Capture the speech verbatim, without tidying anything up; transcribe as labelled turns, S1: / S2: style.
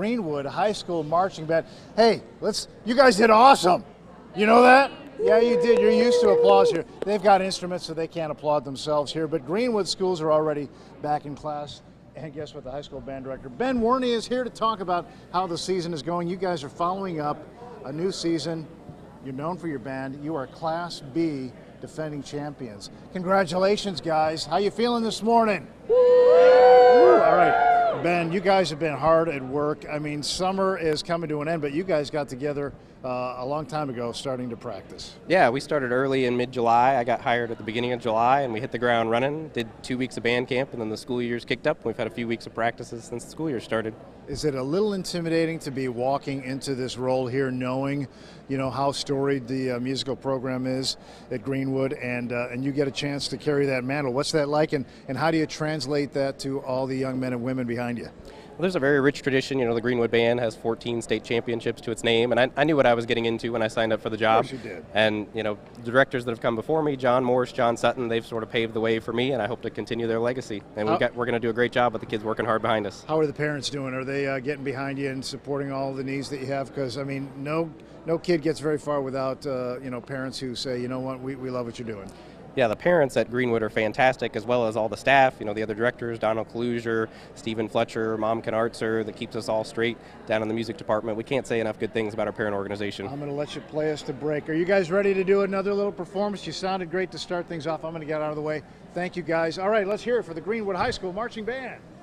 S1: Greenwood High School Marching Band. Hey, let's, you guys did awesome. You know that? Yeah, you did. You're used to applause here. They've got instruments, so they can't applaud themselves here, but Greenwood schools are already back in class. And guess what? The high school band director, Ben Warney, is here to talk about how the season is going. You guys are following up a new season. You're known for your band. You are Class B defending champions. Congratulations, guys. How you feeling this morning? Woo! All right, Ben, you guys have been hard at work. I mean, summer is coming to an end, but you guys got together uh, a long time ago starting to practice.
S2: Yeah, we started early in mid-July. I got hired at the beginning of July, and we hit the ground running, did two weeks of band camp, and then the school year's kicked up. We've had a few weeks of practices since the school year started.
S1: Is it a little intimidating to be walking into this role here knowing, you know, how storied the uh, musical program is at Greenwood, and uh, and you get a chance to carry that mantle? What's that like, and, and how do you translate that to all the young men and women behind you?
S2: Well, there's a very rich tradition. You know, the Greenwood Band has fourteen state championships to its name, and I, I knew what I was getting into when I signed up for the job.
S1: Of course you did.
S2: And, you know, the directors that have come before me, John Morse, John Sutton, they've sort of paved the way for me, and I hope to continue their legacy. And we've got, we're going to do a great job with the kids working hard behind us.
S1: How are the parents doing? Are they uh, getting behind you and supporting all the needs that you have? Because, I mean, no no kid gets very far without, uh, you know, parents who say, you know what, we, we love what you're doing.
S2: Yeah, the parents at Greenwood are fantastic, as well as all the staff, you know, the other directors, Donald Kalusier, Stephen Fletcher, Mom Knartzer, that keeps us all straight down in the music department. We can't say enough good things about our parent organization.
S1: I'm going to let you play us to break. Are you guys ready to do another little performance? You sounded great to start things off. I'm going to get out of the way. Thank you, guys. All right, let's hear it for the Greenwood High School Marching Band.